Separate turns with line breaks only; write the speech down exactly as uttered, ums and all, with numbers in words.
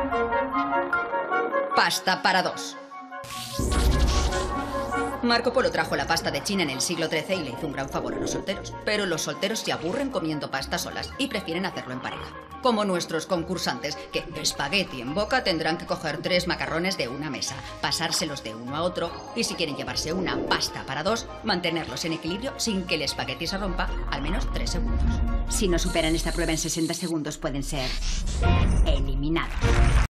Pasta para dos. Marco Polo trajo la pasta de China en el siglo trece y le hizo un gran favor a los solteros. Pero los solteros se aburren comiendo pasta solas y prefieren hacerlo en pareja. Como nuestros concursantes, que espagueti en boca tendrán que coger tres macarrones de una mesa, pasárselos de uno a otro y si quieren llevarse una pasta para dos, mantenerlos en equilibrio sin que el espagueti se rompa al menos tres segundos.
Si no superan esta prueba en sesenta segundos pueden ser eliminados.